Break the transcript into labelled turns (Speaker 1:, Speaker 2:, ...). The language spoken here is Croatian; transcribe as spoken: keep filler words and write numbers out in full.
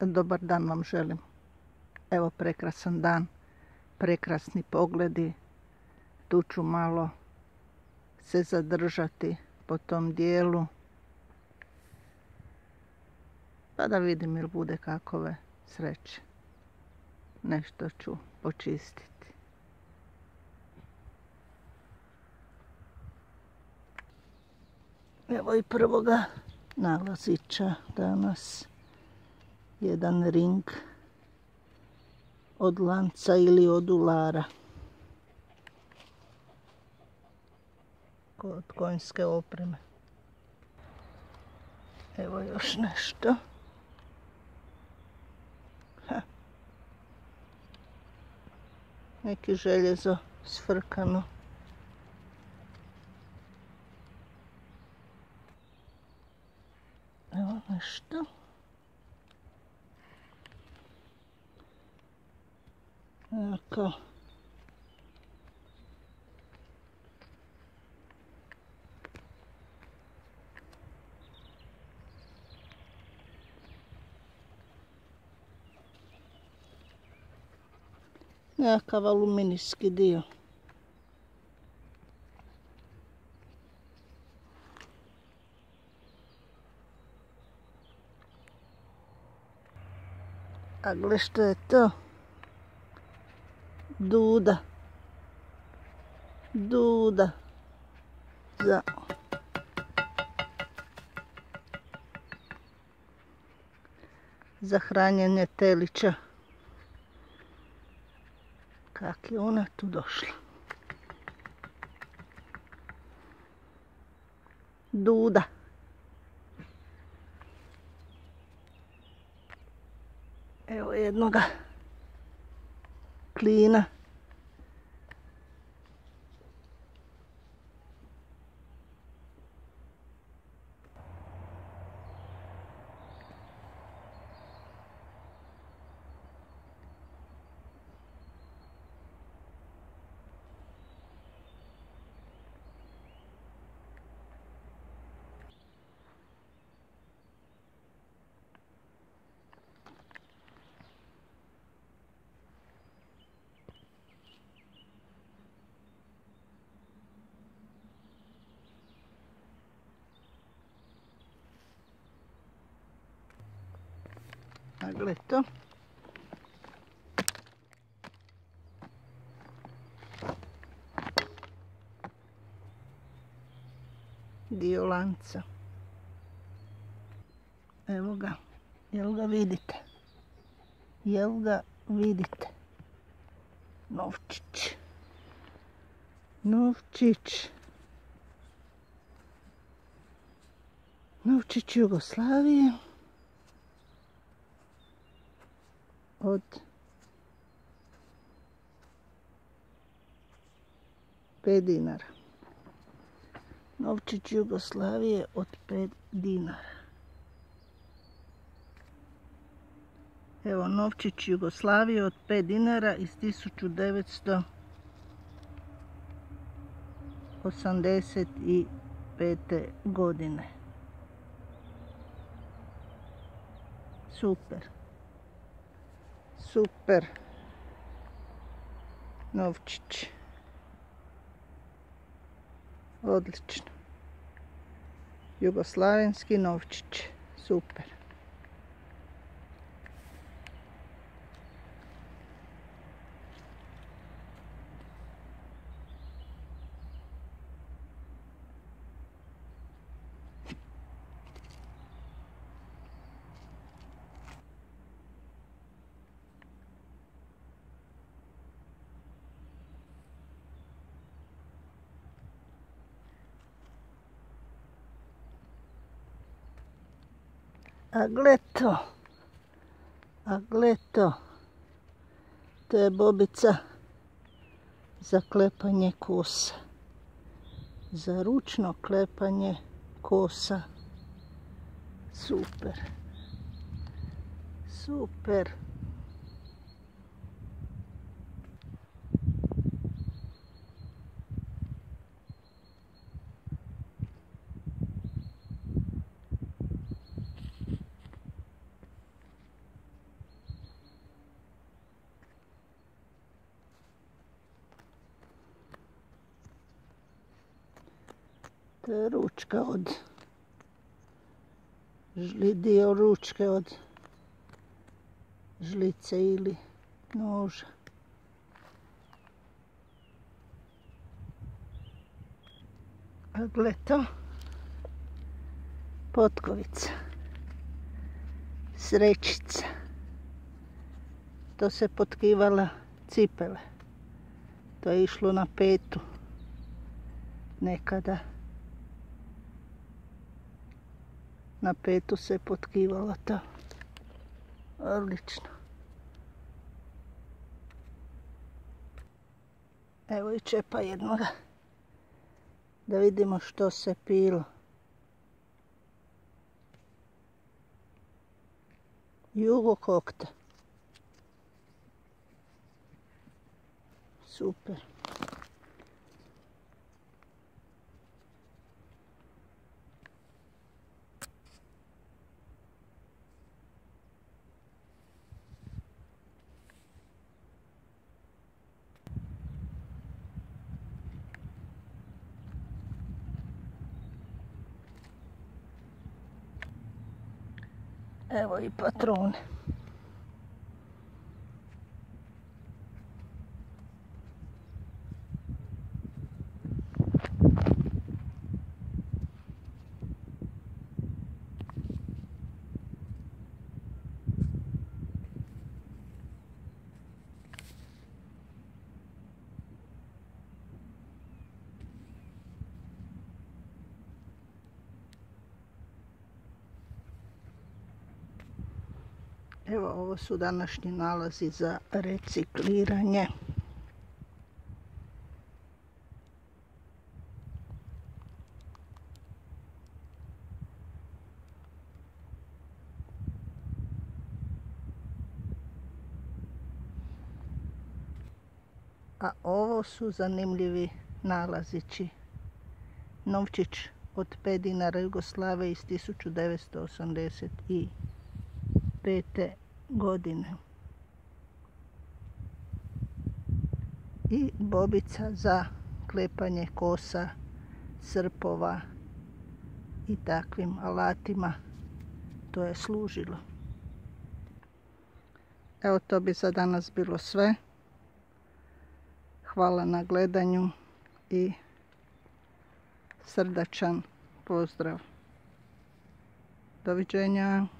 Speaker 1: dobar dan vam želim. Evo prekrasan dan, prekrasni pogledi. Tu ću malo se zadržati po tom dijelu. Pa da vidim ili bude kakove sreće. Nešto ću počistiti. Evo i prvoga nalazića danas. Jedan ring od lanca ili od ulara. Od konjske opreme. Evo još nešto. Ha. Neki željezo sfrkano. Evo nešto. Tako. Nekakav aluminijski dio. A gle što je to? Duda. Duda. Za... za hranjenje telića. Kak je ona tu došla? Duda. Evo jednoga klina. A gle to. Dio lanca. Evo ga. Jel ga vidite? Jel ga vidite? Novčić. Novčić. Novčić Jugoslavije. Od pet dinara. Novčić Jugoslavije od pet dinara. Evo novčić Jugoslavije od pet dinara iz tisuću devetsto osamdeset pete godine. Super. Super. Novčić. Odlično. Jugoslavenski novčić. Super. A gle to, a gle to, to je bobica za klepanje kosa, za ručno klepanje kosa. Super, super. To je ručka od, žli, dio ručke od žlice ili noža. A gle to, potkovica, srećica. To se potkivala cipele. To je išlo na petu nekada. Na petu se potkivalo to. Odlično. Evo i čepa jednoga. Da vidimo što se pilo. Jugo kokta. Super. Evo i patrone. Evo, ovo su današnji nalazi za recikliranje. A ovo su zanimljivi nalazići. Novčić od pet dinara Jugoslave iz tisuću devetsto osamdeset pete godine. I bobica za klepanje kosa, srpova i takvim alatima. To je služilo. Evo, to bi za danas bilo sve. Hvala na gledanju i srdačan pozdrav. Doviđenja.